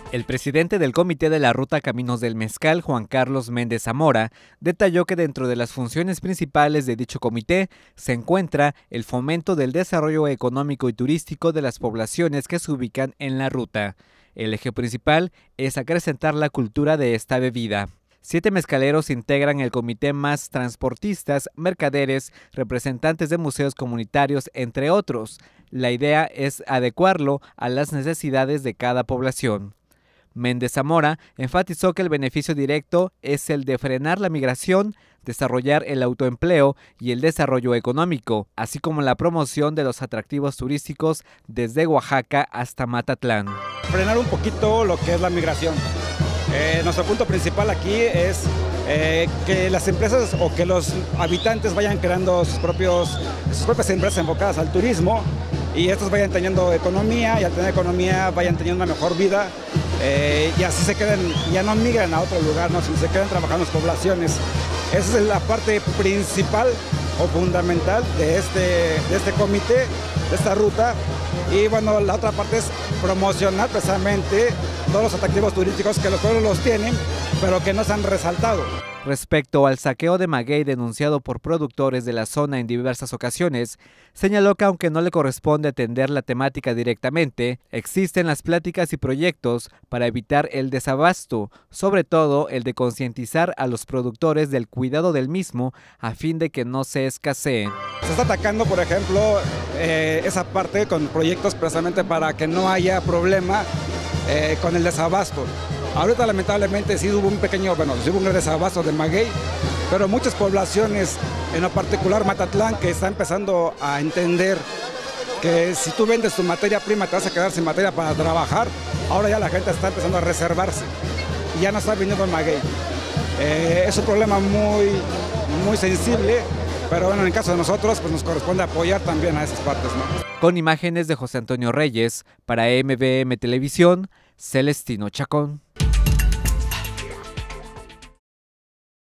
El presidente del Comité de la Ruta Caminos del Mezcal, Juan Carlos Méndez Zamora, detalló que dentro de las funciones principales de dicho comité se encuentra el fomento del desarrollo económico y turístico de las poblaciones que se ubican en la ruta. El eje principal es acrecentar la cultura de esta bebida. 7 mezcaleros integran el comité, más transportistas, mercaderes, representantes de museos comunitarios, entre otros. La idea es adecuarlo a las necesidades de cada población. Méndez Zamora enfatizó que el beneficio directo es el de frenar la migración, desarrollar el autoempleo y el desarrollo económico, así como la promoción de los atractivos turísticos desde Oaxaca hasta Matatlán. Frenar un poquito lo que es la migración. Nuestro punto principal aquí es que las empresas o que los habitantes vayan creando sus propias empresas enfocadas al turismo y estos vayan teniendo economía, y al tener economía vayan teniendo una mejor vida y así se queden, ya no migran a otro lugar, ¿no? Sino se quedan trabajando en las poblaciones. Esa es la parte principal o fundamental de este comité, de esta ruta. Y bueno, la otra parte es promocionar precisamente todos los atractivos turísticos que los pueblos los tienen, pero que no se han resaltado. Respecto al saqueo de maguey denunciado por productores de la zona en diversas ocasiones, señaló que aunque no le corresponde atender la temática directamente, existen las pláticas y proyectos para evitar el desabasto, sobre todo el de concientizar a los productores del cuidado del mismo a fin de que no se escaseen. Se está atacando, por ejemplo, esa parte con proyectos precisamente para que no haya problema con el desabasto. Ahorita lamentablemente sí hubo un desabasto de maguey, pero muchas poblaciones, en lo particular Matatlán, que está empezando a entender que si tú vendes tu materia prima te vas a quedar sin materia para trabajar. Ahora ya la gente está empezando a reservarse y ya no está vendiendo maguey. Es un problema muy sensible, pero bueno, en el caso de nosotros pues nos corresponde apoyar también a esas partes, ¿no? Con imágenes de José Antonio Reyes, para MVM Televisión, Celestino Chacón.